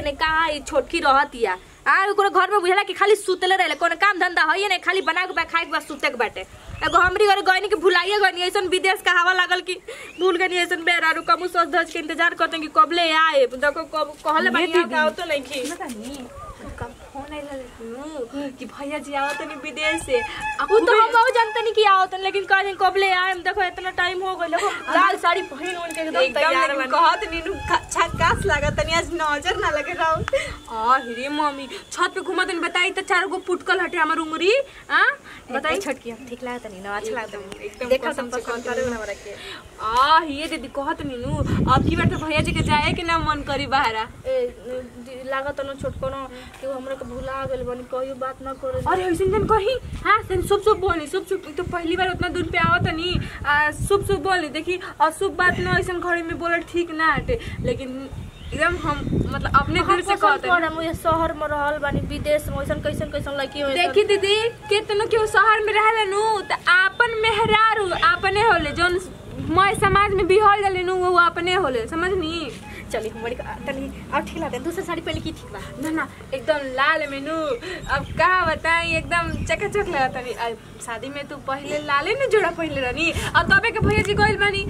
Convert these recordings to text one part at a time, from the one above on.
के ने कहा छोटकी रहतिया ओकरे घर में बुझला कि खाली सुतले रहले कोनो काम धंधा है नहीं खाली बना के खाए के बस सुते के बाटे एगो हमरी घर गइनी के भुलाइए गइनी ऐसन विदेश का हवा लागल कि भूल गइनी ऐसन बेरारू कमु सोच धज के इंतजार करते कि कबले आए देखो कब कहले बानी का तो नहीं की पता नहीं फोन आइला कि भैया जी आवत नहीं विदेश से अब तो हम बहुत जानते नहीं कि आवत लेकिन कहीं कबले आए देखो इतना टाइम हो गइल लाल साड़ी पहन उन के एकदम तैयार बन कहत नीनू छक्कास लागत तनी आज नजर ना लगे राउ रे मम्मी छत पे घुमा तनी बताई त चार गो पुटकल हटे हमर उंगरी हां बताई छटकी ठीक लागत नहीं ना अच्छा लागत एकदम देखा सब पसंद करे ना हमरा के ये दीदी कहत नीनू अब की बार तो भैया जी के जाए के ना मन करी बाहरा लागत न छोटको न कि हमरा के भुला गेल बनी कहियो बात ना करे अरे ऐसन जन कही हां sen शुभ शुभ बोली शुभ शुभ तो पहली बार उतना दूर पे आवत नहीं शुभ शुभ बोली देखी अशुभ बात ना ऐसन घड़ी में बोले ठीक ना हटे लेकिन एकदम हम मतलब अपने दिल से कहते हैं हम ये शहर में रहल बानी विदेश में ऐसन कैसन कैसन लड़की होय देखी दीदी केतनो के शहर में रहले नु त आपन मेहरारू अपने होले जोन मैं समाज में बिहल जले नु वो अपने होले समझनी चली हमारी तनी और ठीक लागत दूसरी साड़ी पहले की ठीक बा ना एकदम लाल मेनू अब का बताई एकदम चकाचक लागत तनी शादी में तू पहले लाले ने जोड़ा पहले रहनी और तबे के भैया जी गइल बानी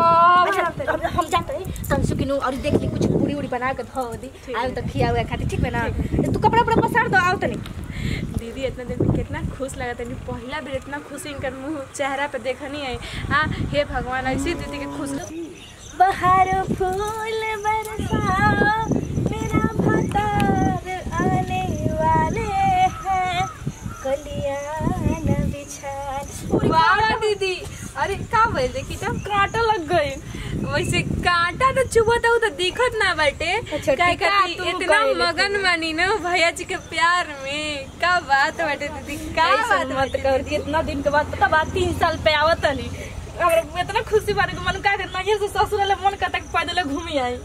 हम जाते तन सुकिनु और देख ली कुछ पूरी उड़ी बना के धो दी आउ त खिया हुआ खाती ठीक बा ना तू कपड़ा पूरा पसार दो आओ तनी दीदी इतना दिन में कितना खुश लगा तनी पहला बार इतना खुशी इनकर मुंह चेहरा पे देखनी है हां हे भगवान ऐसी दीदी के खुश बाहर फूल बरसा मेरा भतार आने वाले हैं कलियां न बिछा वाह दीदी अरे का बोल देखी तो कांटा लग गई वैसे कांटा तो चुभता हो तो दिखत ना बाटे काय करती इतना मगन मानी ना भैया जी के प्यार में का बात बाटे दीदी का बात मत कर कितना दिन के बाद पता बात 3 साल पे आवत नहीं अब इतना खुशी बारे को मन का इतना ये से ससुराल मन करता कि पैदल घूमी आई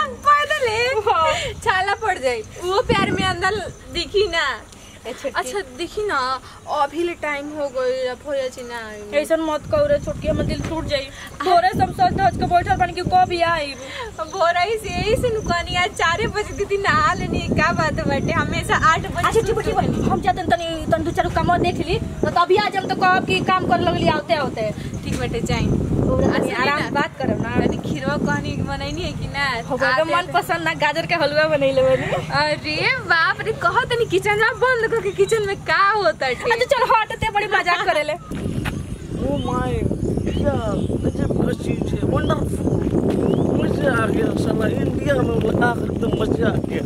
पैदल छाला पड़ जाए वो प्यार में अंदर दिखी ना अच्छा देखी ना अभी ले टाइम हो गई अब भैया जी ना ऐसा मत कहो छोटकी हमर दिल टूट जाई भोरे सब सोच धज के बैठल बन के कब आई भोरे से यही से नुकानी आज 4 बजे दीदी नहा लेनी का बात बाटे हमेशा 8 बजे अच्छा ठीक हम जाते तनी दो चार काम देख ली तो तभी आज हम तो कब की काम कर लगली आते आते ठीक बाटे जाई आराम बात करब ना तनी खीरवा कहनी बनैनी है कि ना होगा मन पसंद ना गाजर के हलवा बनैले बनी अरे बाप रे कहो तनी किचन में बंद करके किचन में का होता है अच्छा चल हटते बड़ी मजाक करेले ओ माय क्या गजब का चीज है वंडरफुल मजा आ गया साला इंडिया में लगा एकदम मजा आ गया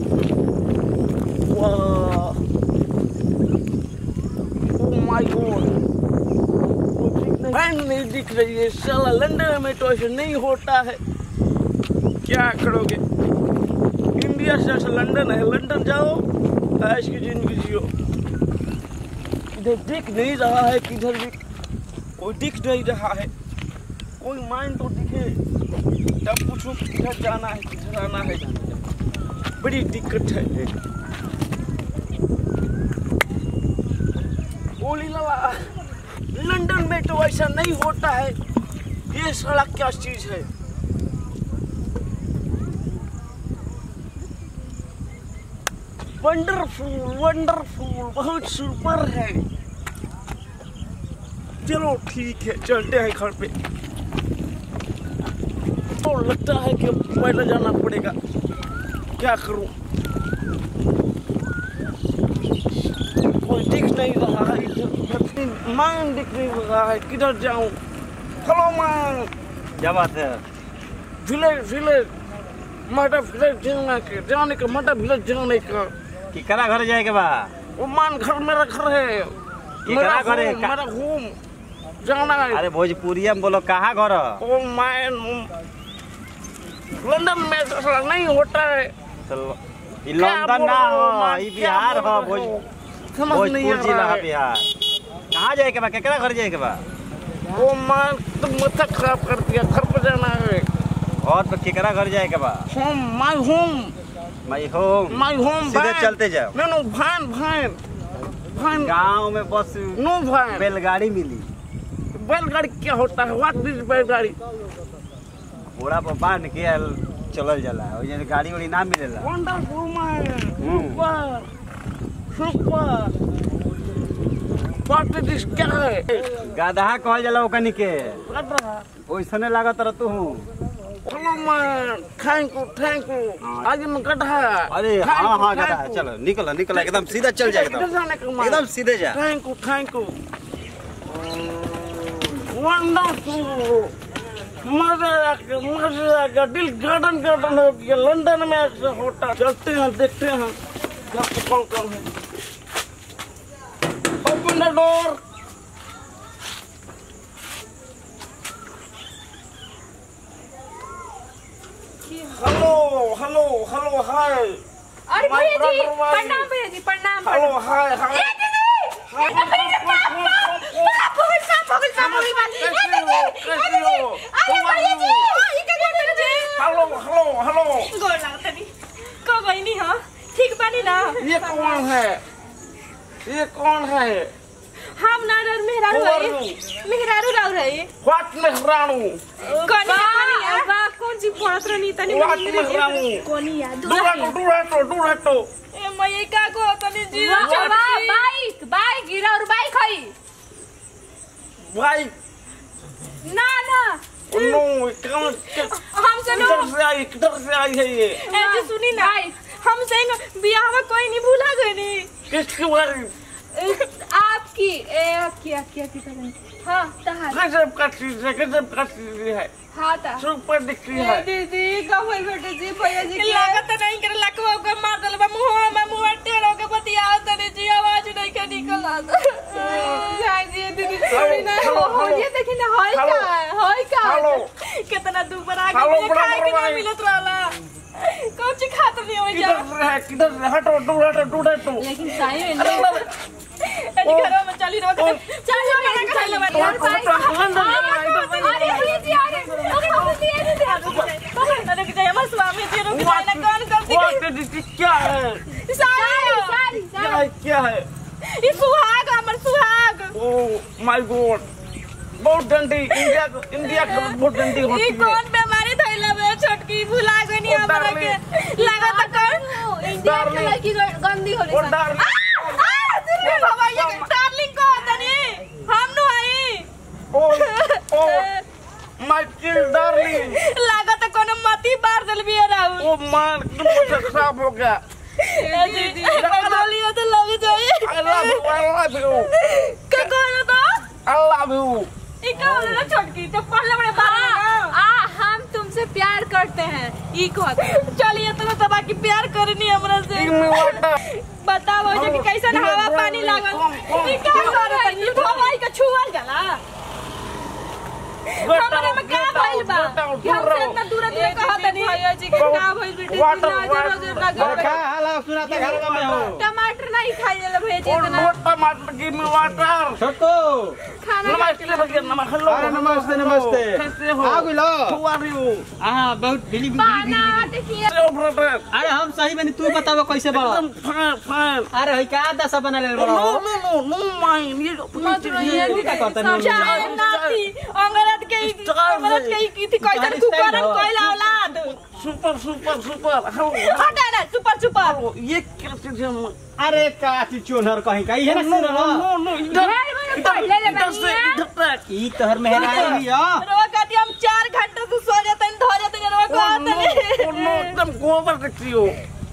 वाह ओ माय गॉड फैन नहीं दिख रही है साला लंदन में तो ऐसा नहीं होता है क्या करोगे इंडिया से ऐसा लंदन है लंदन जाओ ऐश की जिंदगी जियो इधर दिख नहीं रहा है किधर भी कोई दिख नहीं रहा है कोई माइंड तो दिखे तब पूछो किधर जाना है किधर आना है बड़ी दिक्कत है बोली लाला लंदन में तो ऐसा नहीं होता है ये साला क्या चीज है वंडरफुल वंडरफुल बहुत सुपर है चलो ठीक है चलते हैं घर पे तो लगता है कि पैदल जाना पड़ेगा क्या करूं कोई दिख नहीं रहा है इधर मान दिख नहीं रहा है किधर जाऊं हेलो मान क्या बात है विलेज विलेज माटा विलेज जाने का माटा विलेज जाने का कि करा घर जाए के बा वो मान घर मेरा घर है मेरा घर है मेरा होम जाना है अरे भोजपुरिया में बोलो कहाँ घर ओ मैन लंदन में ऐसा नहीं होता है चलो ये लंदन ना हो ये बिहार हो भोजपुर जिला है बिहार कहाँ जाए के बा केकरा घर जाए के बा ओ मान तुम माथा खराब कर दिया घर पर जाना है और पे केकरा घर जाए के बा home my home my home सीधे चलते जाओ नो भान भान भान गांव में बस नो भान बैलगाड़ी मिली बैलगाड़ी क्या होता है व्हाट इज बैलगाड़ी घोड़ा पर बांध के चलल जाला ओजे गाड़ी उड़ी ना मिलेला wonderful man super what is this क्या है गधा कहल जाला ओकनी के गधा ओइसने लागत रह तू हेलो मैन थैंक यू आज मैं गधा अरे हां गधा चलो निकल एकदम सीधा चल जा एकदम सीधे जा थैंक यू वंडरफुल मजा आ गया दिल गार्डन हो गया लंदन में ऐसा होता चलते हैं देखते हैं क्या कौन है ओपन द डोर हेलो हाय अरे भैया जी प्रणाम हेलो हाय हेलो ठीक बानी ना ये कौन है हम नारर मेहरारू राव रही व्हाट मेहरारू कौन सी पढ़त रहनी तनी व्हाट मेहरारू कोनिया दूराटो ए मई का को तनी जी बाइक गिरा और बाइक हई भाई ना नो हम चलो किधर से आई है ये जी सुनी ना हम संग बियाह में कोई नहीं भूला गए नहीं किसकी बारी आपकी करें हां तहार गजब का चीज है हां ता सुपर दिखती है दीदी का होई बेटे जी भैया जी लागत नहीं करे लकवा के मार दल बा मुंह टेढ़ो के बतिया तने जी आवाज नहीं के निकल आता जाय जी दीदी छोड़ी ना हो ये देखी ना होई का कितना दुबर आ गया खाए के ना मिलत रहला कौन सी खातर नहीं हो जा किधर हटो दूर लेकिन सही है घर में चली रहो चल अरे जी आगे हमारे स्वामी जी रुक जाए कौन करती क्या है सारी क्या है ये सुहाग हमर सुहाग ओह माय गॉड बहुत डंडी इंडिया का बहुत डंडी होती है ये कौन बीमारी थैला में छोटकी भुला गनी हमरा के लागत कौन इंडिया के लड़की गंदी होली बाबा ये डार्लिंग को तनी हम नु आई ओ माय किल डार्लिंग लागत कोनो मती बार दल भी राहु ओ मान मुझे खराब हो गया दीदी डालियो तो लग जाए आई लव यू का कहो तो आई लव यू इका वाला छोटकी तो पहले बड़े बात हम तुमसे प्यार करते हैं ई को चलिए तुम्हें तो बाकी प्यार करनी हमरा से बताओ जो कि कैसन हवा पानी लागल ई का कर रही भवाई का छुअल जाला हमरा में का भइल बा कि हमसे इतना दूर कहत नहीं भैया जी के का भइल बेटी नजर लगा का हाल सुनाता घर में हो टमाटर नहीं खाई ले भैया जी इतना टमाटर गिव मी वाटर छोटो खाना नमस्ते भैया हेलो नमस्ते कैसे हो आ गइलो हाउ आर यू बहुत बिली अरे हम सही बनी तू बताओ कैसे बा एकदम फाइन अरे हई का दशा बना ले बड़ा नो माइन ये का करता नहीं नाती अंग्रेज के की थी कैसन कुकरन कोइला औलाद सुपर हटा ना सुपर ये क्या चीज है अरे का चोनर कहीं का ये ना नो इधर से ई तोहर मेहरानी लियो रोवा कहती हम 4 घंटे से सो जाते हैं धो जाते हैं रोवा कहते नो एकदम गोबर दिखती हो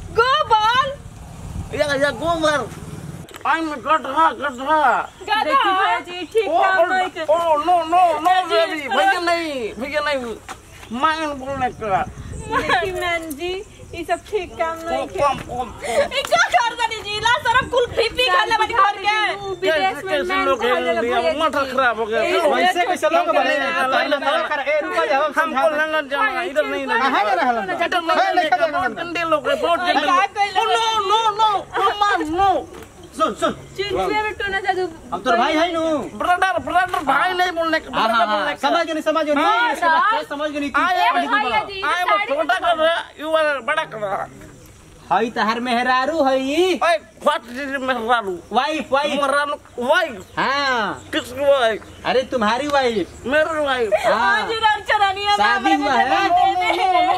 गोबर या गोबर आई एम गधा देखिए भैया जी ठीक काम नहीं कर ओ नो बेबी भैया नहीं माइन बोलने का देखिए मैन जी ये सब ठीक काम नहीं कर ई का कर दनी जी ला सरम कुल पीपी खाले बनी घर के विदेश में कैसे लोग हैं माथा खराब हो गया वैसे कैसे लोग बने पहले तला कर ए रुको जा हमको लंदन जाना इधर नहीं कहां जा रहा है डंडे लोग हैं बहुत डंडे नो सुन चिड़िया में टोना जादू हम तो भाई है नु ब्रदर भाई नहीं बोलने का समझ नहीं समझ नहीं आई एम छोटा कर रहा यू आर बड़ा कर रहा हई तहर मेहरारू हई ओए व्हाट इज मेहरारू वाइफ मेहरारू वाइफ हां किसकी वाइफ अरे तुम्हारी वाइफ मेरी वाइफ आज रंचरानिया शादी हुआ है नो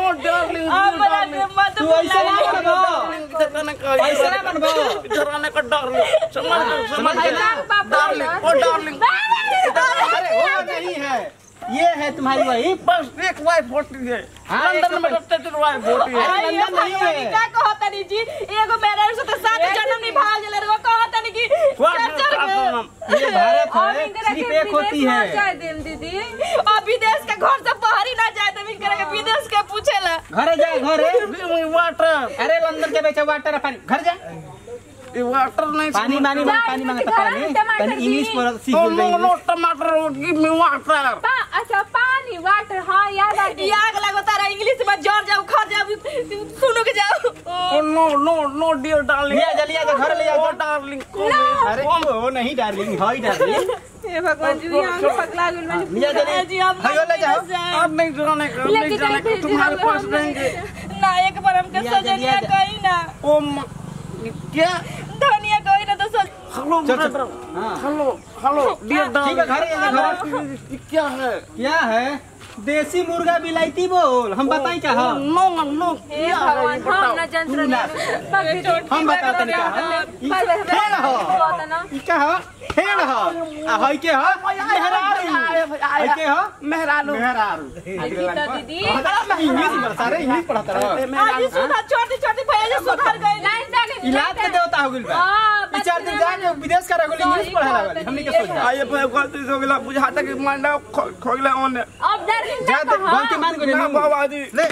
डार्लिंग हमरा के मत तू ऐसे ना बनबो ऐसे ना बनबो डराने का डार्लिंग समझ डार्लिंग ओ डार्लिंग अरे वो नहीं है ये है तुम्हारी वाइफ बस एक वाइफ होती है लंदन में रहते थे वाइफ होती है लंदन नहीं है क्या कहतनी जी एगो मेरे से तो 7 जन्म निभाल जले रे कहतनी कि ये भारत है सिर्फ एक होती है जाए देम दीदी और विदेश के घर से बाहर ही ना जाए तो करे के विदेश के पूछेला घरे जा घरे वाटर अरे लंदन के बेचा वाटर पानी घर जा ये वाटर नहीं पानी मांगता पानी इंग्लिश पर सीख नो नो टमाटर गिव मी वाटर अच्छा पानी वाटर हां याद आ गई आग लगो तारा इंग्लिश में जर जाओ खा जाओ सुनो के जाओ ओ नो नो नो डियर डार्लिंग ले जा घर ले जा डार्लिंग अरे वो नहीं डार्लिंग हाय डार्लिंग हे भगवान जी यहां के पगला गइल मैं जी अब हायो ले जाओ अब नहीं जाने का तुम्हारे पास रहेंगे ना एक बार हमके सजनिया कहीं ना ओ क्या धनिया कहीं ना तो हेलो ब्रदर हेलो डियर ठीक है घर क्या है देसी मुर्गा बिलायती बोल हम बताई क्या है नो नो क्या है हम ना जंत्र हम बताते नहीं क्या है खेल हो ई क्या है खेल हो आ होय के हो मेहरारू होय के हो मेहरारू दीदी इंग्लिश पढ़ता रे इंग्लिश पढ़ता रे आज सुधार छोटी भैया सुधार गए लाइन जाके इलाज के देवता हो गइल बा ई 4 दिन जाके विदेश का रगोली इंग्लिश पढ़ा लागल हमनी के सोच आइए गलती हो गेला बुझाता कि मांडा खोगला ओने अब गलती मान गइल ना बाबा जी ले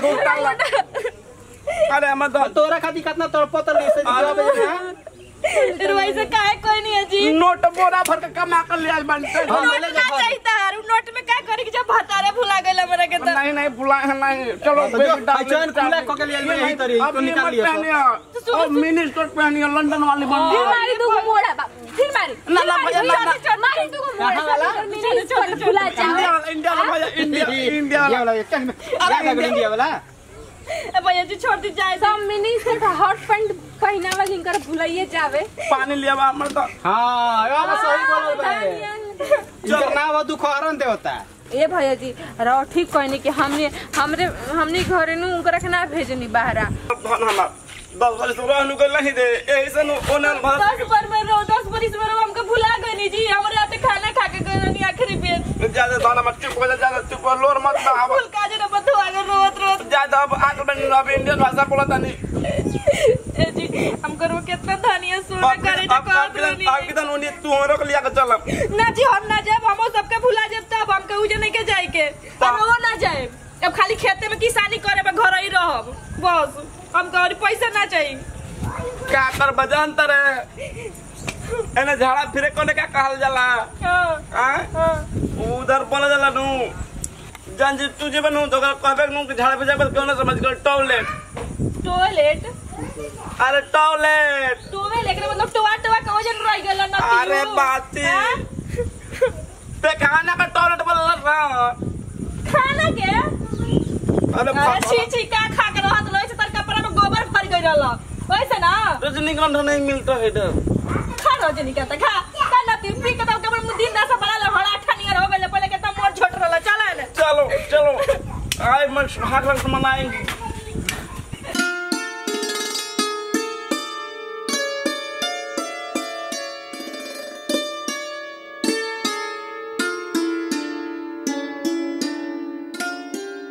अरे हम तोरा खाती कितना तड़पत ले जवाब दे रुई से काहे कोई नहीं है जी नोट बोरा भर के कमा कर ले आज बनते नोट ना चाहिए तार नोट में क्या करी कि जब भतारे भुला गइल हमरा के तो नहीं भुला है नहीं चलो पहचान खुला को के लिए यही तरी तो निकाल लियो अब मिनी स्कर्ट पहनिए लंदन वाली बन फिर मारी तू मोड़ा फिर मारी ना भैया ना मारी तू मोड़ा चल भुला जा इंडिया भैया इंडिया वाला इंडिया वाला भैया जी छोड़ दी जाए सब मिनी स्कर्ट हॉट पैंट पहनावा जिनकर भुलाइए जावे पानी लिया हमर तो हां अब सही बोल बे इनका नाम दुखहरन देवता ए भैया जी रहो ठीक कहनी कि हमने घरे नु उनकरा के ना भेजनी बाहरा हम 10 बरिस रहनु के नहीं दे ऐसे नु ओनल भात 10 बरिस में हमके भुला गनी जी हमरे हाथे खाना खा के गनी आखिरी बेर ज्यादा दाना मत चुप हो जा ज्यादा चुप लोर मत आव फुल काजे न बधवा के रोत ज्यादा अब आगे बन अब इंडियन भाषा बोलता नहीं ए जी हम करो कितना धनिया सोना करे तो कहत नहीं अब किदन उनी तू हमरो के लिया के चलब ना जी हम ना जाब हम सबके भुला जाब तब हम कहू जे नहीं के जाए के हम वो ना जाए अब खाली खेते में किसानी करे में घर ही रहब बस हमको और पैसा ना चाहिए क्या कर बजान तरे एने झाड़ा फिरे कोने का कहल जाला हां उधर बोला जाला नु जान जी तू जे बनू तो कहबे नु झाड़ा फिरे बस कोने समझ कर टॉयलेट अरे टॉयलेट लेकिन मतलब टोआ का वजन रह गेल ना अरे बाती पे खाना का टॉयलेट बोल रहा खाना के अरे छी का खा के रहत लई से तर कपड़ा में गोबर भर गई रहला वैसे ना रजनीगंधा नहीं मिलता है इधर खा रजनीगंधा खा ना तू पी के तब कबर मुदिन दासा बड़ा लहड़ा ठनियर हो गइल पहले के त मोर छोट रहला चल चलो आज मैं हाथ रंग मनाएंगे